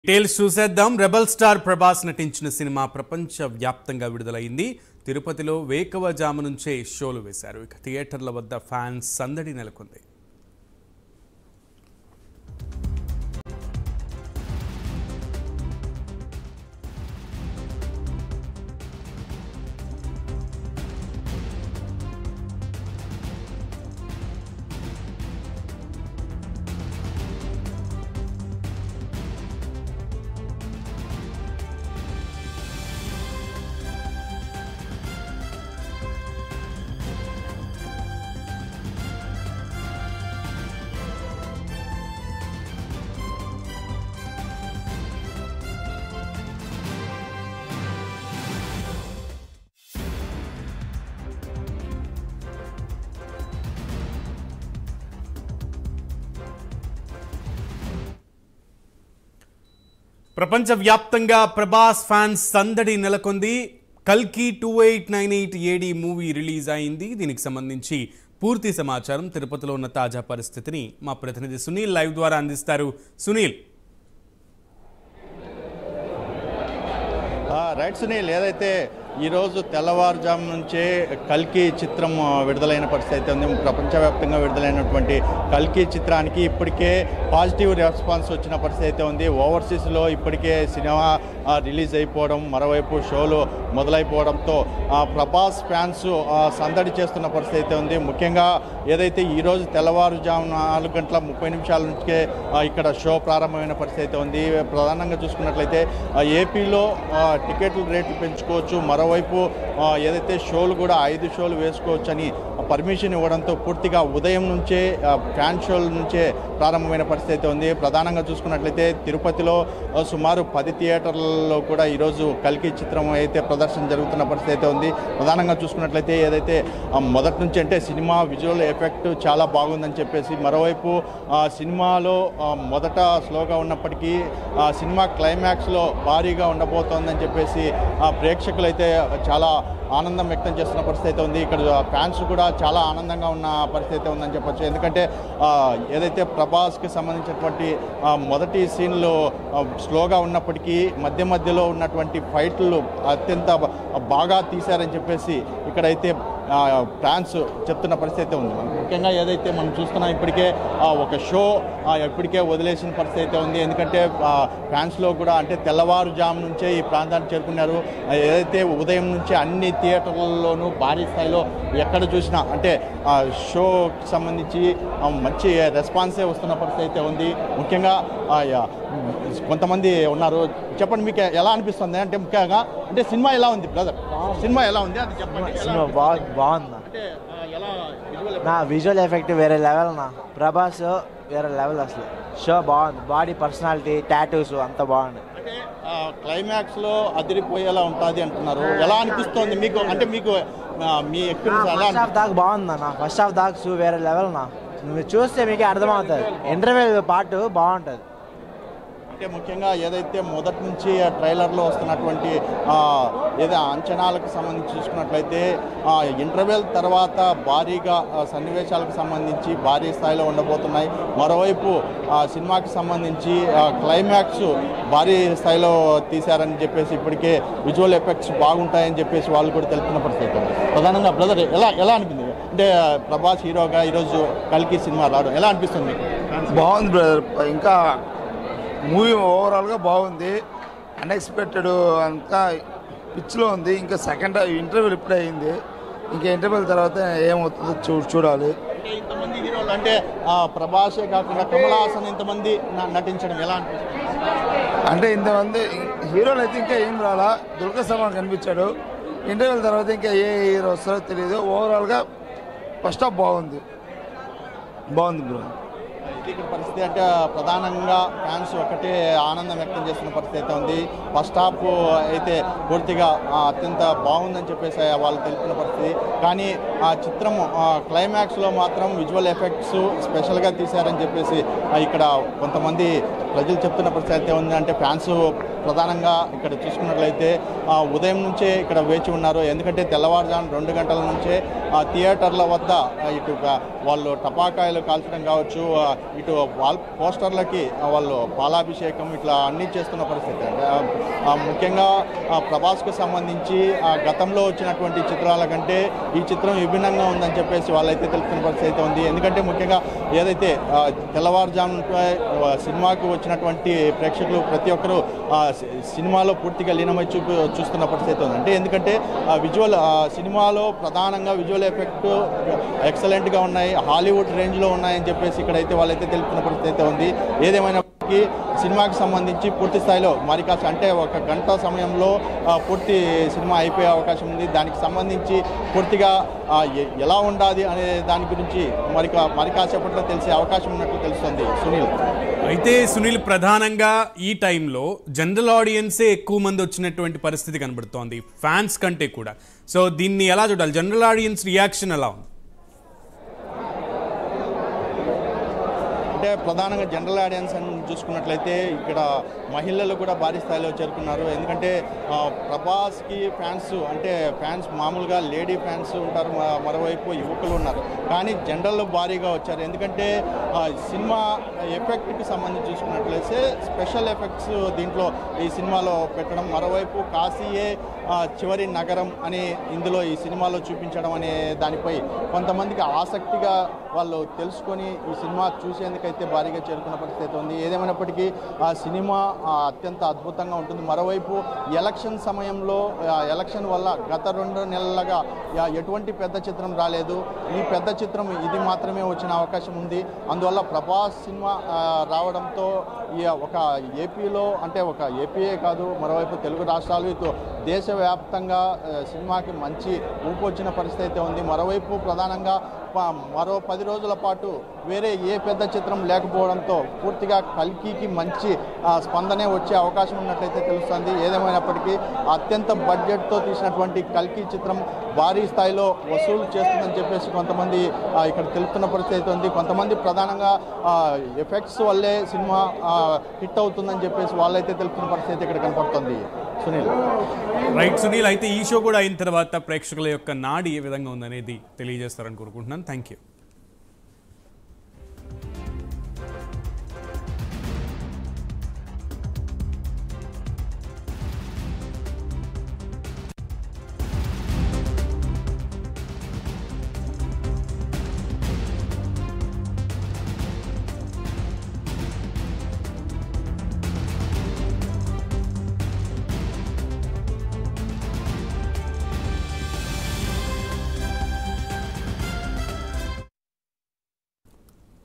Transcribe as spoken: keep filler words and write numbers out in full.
Details చూసేద్దాం. Rebel star Prabhas నటించిన cinema ప్రపంచ వ్యాప్తంగా విడుదలైంది. తిరుపతిలో వేకువజాము నుంచే షోలు వేశారు. ఇక థియేటర్ల వద్ద ఫ్యాన్స్ సందడి నెలకొంది. ప్రపంచవ్యాప్తంగా ప్రభాస్ ఫ్యాన్స్ సందడి నెలకొంది. కల్కి two eight nine eight AD movie release అయింది. దీనికి సంబంధించి పూర్తి సమాచారం, తిరుపతిలో ఉన్న తాజా పరిస్థితిని మా ప్రతినిధి సునీల్ లైవ్ ద్వారా అందిస్తారు. సునీల్. రైట్ సునీల్, ఏదైతే ఈరోజు తెల్లవారుజాము నుంచే కల్కి చిత్రం విడుదలైన పరిస్థితి అయితే ఉంది. ప్రపంచవ్యాప్తంగా విడుదలైనటువంటి కల్కి చిత్రానికి ఇప్పటికే పాజిటివ్ రెస్పాన్స్ వచ్చిన పరిస్థితి అయితే ఉంది. ఓవర్సీస్లో ఇప్పటికే సినిమా రిలీజ్ అయిపోవడం, మరోవైపు షోలు మొదలైపోవడంతో ప్రభాస్ ఫ్యాన్స్ సందడి చేస్తున్న పరిస్థితి అయితే ఉంది. ముఖ్యంగా ఏదైతే ఈరోజు తెల్లవారుజాము నాలుగు గంటల ముప్పై నిమిషాల నుంచే ఇక్కడ షో ప్రారంభమైన పరిస్థితి అయితే ఉంది. ప్రధానంగా చూసుకున్నట్లయితే ఏపీలో టికెట్లు రేట్లు పెంచుకోవచ్చు, మరోవైపు ఏదైతే షోలు కూడా ఐదు షోలు వేసుకోవచ్చని పర్మిషన్ ఇవ్వడంతో పూర్తిగా ఉదయం నుంచే ఫ్యాన్ షోల నుంచే ప్రారంభమైన పరిస్థితి అయితే ఉంది. ప్రధానంగా చూసుకున్నట్లయితే తిరుపతిలో సుమారు పది థియేటర్లలో కూడా ఈరోజు కల్కి చిత్రం అయితే ప్రదర్శన జరుగుతున్న పరిస్థితి అయితే ఉంది. ప్రధానంగా చూసుకున్నట్లయితే ఏదైతే మొదటి నుంచి అంటే సినిమా విజువల్ ఎఫెక్ట్ చాలా బాగుందని చెప్పేసి, మరోవైపు సినిమాలో మొదట స్లోగా ఉన్నప్పటికీ సినిమా క్లైమాక్స్లో భారీగా ఉండబోతోందని చెప్పేసి ప్రేక్షకులు అయితే చాలా ఆనందం వ్యక్తం చేస్తున్న పరిస్థితి అయితే ఉంది. ఇక్కడ ఫ్యాన్స్ కూడా చాలా ఆనందంగా ఉన్న పరిస్థితి అయితే ఉందని చెప్పొచ్చు. ఎందుకంటే ఏదైతే ప్రభాస్కి సంబంధించినటువంటి మొదటి సీన్లు స్లోగా ఉన్నప్పటికీ మధ్య మధ్యలో ఉన్నటువంటి ఫైట్లు అత్యంత బాగా తీశారని చెప్పేసి ఇక్కడైతే ఫ్యాన్స్ చెప్తున్న పరిస్థితి ఉంది. ముఖ్యంగా ఏదైతే మనం చూస్తున్నాం, ఇప్పటికే ఒక షో ఇప్పటికే వదిలేసిన పరిస్థితి అయితే ఉంది. ఎందుకంటే ఫ్యాన్స్లో కూడా అంటే తెల్లవారుజాము నుంచే ఈ ప్రాంతానికి చేరుకున్నారు. ఏదైతే ఉదయం నుంచి అన్ని థియేటర్లలోనూ భారీ స్థాయిలో ఎక్కడ చూసినా అంటే షోకి సంబంధించి మంచి రెస్పాన్సే వస్తున్న పరిస్థితి అయితే ఉంది. ముఖ్యంగా కొంతమంది ఉన్నారు. చెప్పండి, మీకు ఎలా అనిపిస్తుంది? అంటే ముఖ్యంగా అంటే సినిమా ఎలా ఉంది బ్రదర్? సినిమా ఎలా ఉంది అది చెప్పండి. సినిమా బాగా బాగుందా? నా విజువల్ ఎఫెక్ట్ వేరే లెవెల్, నా ప్రభాస్ వేరే లెవెల్. అసలు షో బాగుంది. బాడీ పర్సనాలిటీ, టాటూస్ అంతా బాగుంది. అంటే క్లైమాక్స్లో అదిరిపోయేలా ఉంటుంది అంటున్నారు. ఎలా అనిపిస్తుంది మీకు? అంటే మీకు మీ ఎక్స్పీరియన్స్ ఎలా? ఫస్ట్ హాఫ్ దాకా బాగుందా? నా ఫస్ట్ హాఫ్ దాకా షూ వేరే లెవెల్. నా నువ్వు చూస్తే మీకే అర్థమవుతుంది. ఇంటర్వెల్ పార్ట్ బాగుంటుంది. అంటే ముఖ్యంగా ఏదైతే మొదటి నుంచి ట్రైలర్లో వస్తున్నటువంటి ఏదో అంచనాలకు సంబంధించి చూసుకున్నట్లయితే ఇంటర్వెల్ తర్వాత భారీగా సన్నివేశాలకు సంబంధించి భారీ స్థాయిలో ఉండబోతున్నాయి. మరోవైపు సినిమాకి సంబంధించి క్లైమాక్స్ భారీ స్థాయిలో తీశారని చెప్పేసి ఇప్పటికే విజువల్ ఎఫెక్ట్స్ బాగుంటాయని చెప్పేసి వాళ్ళు కూడా తెలుపుతున్న పరిస్థితి. ప్రధానంగా బ్రదర్ ఎలా ఎలా అనిపించింది? అంటే ప్రభాస్ హీరోగా ఈరోజు కల్కి సినిమా రావడం ఎలా అనిపిస్తుంది? బాగుంది బ్రదర్. ఇంకా మూవీ ఓవరాల్గా బాగుంది. అన్ఎక్స్పెక్టెడ్ అంతా పిచ్లో ఉంది. ఇంకా సెకండ్ ఇంటర్వ్యూలు ఇప్పుడే అయింది. ఇంకా ఇంటర్వ్యూల తర్వాత ఏమవుతుందో చూ చూడాలి. ఇంతమంది హీరోలు అంటే ప్రభాసే కాకుండా కమల్ హాసన్ ఇంతమంది నటించడం ఎలా అనిపిస్తుంది? అంటే ఇంతమంది హీరోలు అయితే ఇంకా ఏం రాలా. దుర్గా సల్మాన్ కనిపించాడు. ఇంటర్వ్యూల తర్వాత ఇంకా ఏ హీరో వస్తారో తెలియదు. ఓవరాల్గా ఫస్ట్ హాఫ్ బాగుంది బాగుంది బ్రో. ఇక్కడ పరిస్థితి అంటే ప్రధానంగా ఫ్యాన్స్ ఒకటే ఆనందం వ్యక్తం చేస్తున్న పరిస్థితి అయితే ఉంది. ఫస్ట్ హాఫ్ అయితే పూర్తిగా అత్యంత బాగుందని చెప్పేసి వాళ్ళు తెలుపుతున్న పరిస్థితి. కానీ ఆ చిత్రం క్లైమాక్స్లో మాత్రం విజువల్ ఎఫెక్ట్స్ స్పెషల్గా తీశారని చెప్పేసి ఇక్కడ కొంతమంది ప్రజలు చెప్తున్న పరిస్థితి అయితే ఉంది. అంటే ఫ్యాన్స్ ప్రధానంగా ఇక్కడ చూసుకున్నట్లయితే ఉదయం నుంచే ఇక్కడ వేచి ఉన్నారు. ఎందుకంటే తెల్లవారుజాము రెండు గంటల నుంచే థియేటర్ల వద్ద ఇటు వాళ్ళు టపాకాయలు కాల్చడం కావచ్చు, ఇటు వాల్ పోస్టర్లకి వాళ్ళు పాలాభిషేకం ఇట్లా అన్నీ చేస్తున్న పరిస్థితి. ముఖ్యంగా ప్రభాస్కు సంబంధించి గతంలో వచ్చినటువంటి చిత్రాల కంటే ఈ చిత్రం విభిన్నంగా ఉందని చెప్పేసి వాళ్ళైతే తెలుపుతున్న పరిస్థితి అయితే ఉంది. ఎందుకంటే ముఖ్యంగా ఏదైతే తెల్లవారుజాము సినిమాకు వచ్చినటువంటి ప్రేక్షకులు ప్రతి ఒక్కరూ సినిమాలో పూర్తిగా లీనమై చూపు చూస్తున్న పరిస్థితి ఉంది. అంటే ఎందుకంటే విజువల్ సినిమాలో ప్రధానంగా విజువల్ ఎఫెక్ట్ ఎక్సలెంట్గా ఉన్నాయి, హాలీవుడ్ రేంజ్లో ఉన్నాయని చెప్పేసి ఇక్కడైతే వాళ్ళైతే తెలుపుతున్న పరిస్థితి అయితే ఉంది. ఏదేమైనప్పటికీ సినిమాకి సంబంధించి పూర్తి స్థాయిలో మరి కాస్త అంటే ఒక గంట సమయంలో పూర్తి సినిమా అయిపోయే అవకాశం ఉంది. దానికి సంబంధించి పూర్తిగా ఎలా ఉండాలి అనే దాని గురించి మరి మరి కాసేపట్లో తెలిసే అవకాశం ఉన్నట్లు తెలుస్తుంది. సునీల్, అయితే సునీల్ ప్రధానంగా ఈ టైంలో జనరల్ ఆడియన్సే ఎక్కువ మంది వచ్చినటువంటి పరిస్థితి కనబడుతోంది ఫ్యాన్స్ కంటే కూడా. సో దీన్ని ఎలా చూడాలి? జనరల్ ఆడియన్స్ రియాక్షన్ ఎలా ఉంది? అంటే ప్రధానంగా జనరల్ ఆడియన్స్ అని చూసుకున్నట్లయితే ఇక్కడ మహిళలు కూడా భారీ స్థాయిలో చేరుకున్నారు. ఎందుకంటే ప్రభాస్కి ఫ్యాన్స్ అంటే ఫ్యాన్స్ మామూలుగా లేడీ ఫ్యాన్స్ ఉంటారు, మరోవైపు యువకులు ఉన్నారు, కానీ జనరల్ భారీగా వచ్చారు. ఎందుకంటే సినిమా ఎఫెక్ట్కి సంబంధించి చూసుకున్నట్లయితే స్పెషల్ ఎఫెక్ట్స్ దీంట్లో ఈ సినిమాలో పెట్టడం, మరోవైపు కాశీయే చివరి నగరం అని ఇందులో ఈ సినిమాలో చూపించడం అనే దానిపై కొంతమందికి ఆసక్తిగా వాళ్ళు తెలుసుకొని ఈ సినిమా చూసేందుకైతే భారీగా చేరుకున్న పరిస్థితి ఉంది. ఏదేమైనప్పటికీ ఆ సినిమా అత్యంత అద్భుతంగా ఉంటుంది. మరోవైపు ఎలక్షన్ సమయంలో ఎలక్షన్ వల్ల గత రెండు నెలలుగా ఎటువంటి పెద్ద చిత్రం రాలేదు. ఈ పెద్ద చిత్రం ఇది మాత్రమే వచ్చిన అవకాశం ఉంది. అందువల్ల ప్రభాస్ సినిమా రావడంతో ఒక ఏపీలో అంటే ఒక ఏపీయే కాదు, మరోవైపు తెలుగు రాష్ట్రాలు ఇటు దేశవ్యాప్తంగా సినిమాకి మంచి ఊపు వచ్చిన పరిస్థితి అయితే ఉంది. మరోవైపు ప్రధానంగా మరో పది రోజుల పాటు వేరే ఏ పెద్ద చిత్రం లేకపోవడంతో పూర్తిగా కల్కికి మంచి స్పందనే వచ్చే అవకాశం ఉన్నట్లయితే తెలుస్తుంది. ఏదేమైనప్పటికీ అత్యంత బడ్జెట్తో తీసినటువంటి కల్కి చిత్రం భారీ స్థాయిలో వసూలు చేస్తుందని చెప్పేసి కొంతమంది ఇక్కడ తెలుపుతున్న పరిస్థితి ఉంది. కొంతమంది ప్రధానంగా ఎఫెక్ట్స్ వల్లే సినిమా హిట్ అవుతుందని చెప్పేసి వాళ్ళైతే తెలుపుతున్న పరిస్థితి ఇక్కడ కనపడుతుంది. సునీల్, రైట్ సునీల్, అయితే ఈ షో కూడా అయిన తర్వాత ప్రేక్షకుల యొక్క నాడి ఏ విధంగా ఉందనేది తెలియజేస్తారని కోరుకుంటున్నాను. Thank you.